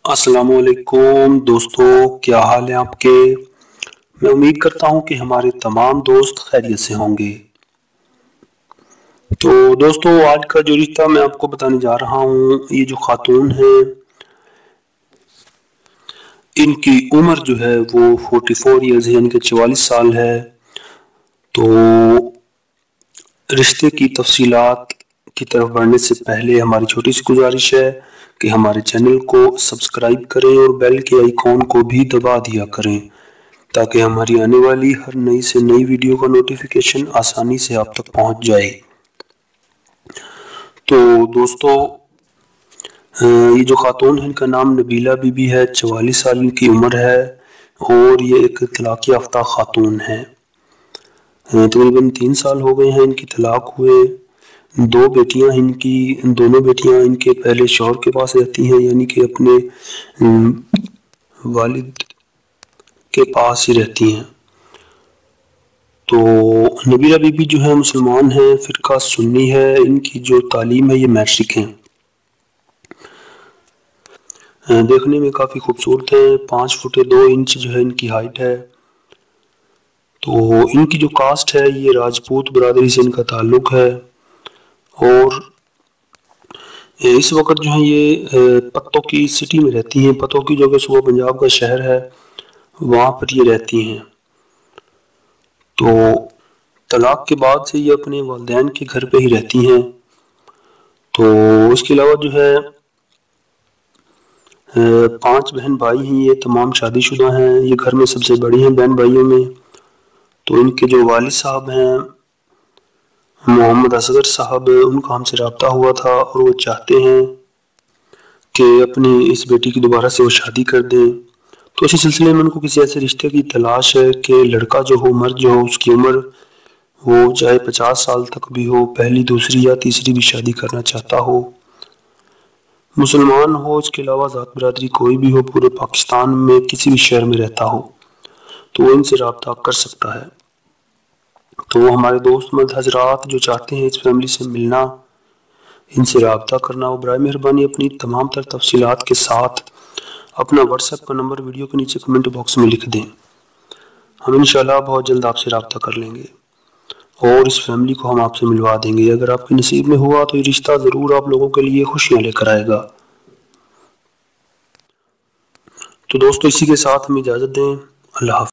السلام علیکم دوستو، کیا حال ہے آپ کے؟ میں امید کرتا ہوں کہ ہمارے تمام دوست خیریت سے ہوں گے۔ تو دوستو، آج کا جو رشتہ میں آپ کو بتانے جا رہا ہوں، یہ جو خاتون ہیں ان کی عمر جو ہے وہ 44 ایئرز ہے، یعنی کہ 44 سال ہے۔ تو رشتے کی تفصیلات کی طرف بڑھنے سے پہلے ہماری چھوٹی سی گزارش ہے کہ ہمارے چینل کو سبسکرائب کریں اور بیل کے آئیکن کو بھی دبا دیا کریں تاکہ ہماری آنے والی ہر نئی سے نئی ویڈیو کا نوٹیفیکیشن آسانی سے آپ تک پہنچ جائے۔ تو دوستو، یہ جو خاتون ہے ان کا نام نبیلہ بی بی ہے، 44 سال ان کی عمر ہے اور یہ ایک طلاق یافتہ خاتون ہے۔ تقریباً 3 سال ہو گئے ہیں ان کی طلاق ہوئے۔ 2 بیٹیاں ان کی، دونوں بیٹیاں ان کے پہلے شوہر کے پاس رہتی ہیں، یعنی کہ اپنے والد کے پاس ہی رہتی ہیں۔ تو نبیلہ بی بی جو ہے مسلمان ہیں، فرقہ سنی ہے، ان کی جو تعلیم ہے یہ میٹرک ہے۔ دیکھنے میں کافی خوبصورت ہیں، 5 فٹ 2 انچ جو ہے ان کی ہائٹ ہے۔ تو ان کی جو کاسٹ ہے یہ راجپوت برادری سے ان کا تعلق ہے، اور اس وقت جو ہے یہ پتوں کی سٹی میں رہتی ہیں۔ پتوں کی جو کہ صوبہ پنجاب کا شہر ہے، وہاں پر یہ رہتی ہیں۔ تو طلاق کے بعد سے یہ اپنے والدین کے گھر پہ ہی رہتی ہیں۔ تو اس کے علاوہ جو ہے 5 بہن بھائی ہیں، یہ تمام شادی شدہ ہیں، یہ گھر میں سب سے بڑی ہیں بہن بھائیوں میں۔ تو ان کے جو والد صاحب ہیں محمد اصغر صاحب، ان کا ہم سے رابطہ ہوا تھا اور وہ چاہتے ہیں کہ اپنی اس بیٹی کی دوبارہ سے وہ شادی کر دیں۔ تو اسی سلسلے میں ان کو کسی ایسے رشتے کی تلاش ہے کہ لڑکا جو ہو، مرد جو ہو، اس کی عمر وہ چاہے 50 سال تک بھی ہو، پہلی دوسری یا تیسری بھی شادی کرنا چاہتا ہو، مسلمان ہو، اس کے علاوہ ذات برادری کوئی بھی ہو، پورے پاکستان میں کسی بھی شہر میں رہتا ہو، تو وہ ان سے رابطہ کر سکتا ہے۔ تو ہمارے دوست مرد حضرات جو چاہتے ہیں اس فیملی سے ملنا، ان سے رابطہ کرنا، وہ برائے مہربانی اپنی تمام تر تفصیلات کے ساتھ اپنا واٹس ایپ کا نمبر ویڈیو کے نیچے کمنٹ باکس میں لکھ دیں۔ ہم انشاءاللہ بہت جلد آپ سے رابطہ کر لیں گے اور اس فیملی کو ہم آپ سے ملوا دیں گے۔ اگر آپ کے نصیب میں ہوا تو یہ رشتہ ضرور آپ لوگوں کے لیے خوشیاں لے کر آئے گا۔ تو دوستو، اسی کے ساتھ ہمیں اجازت دیں۔ اللہ حافظ۔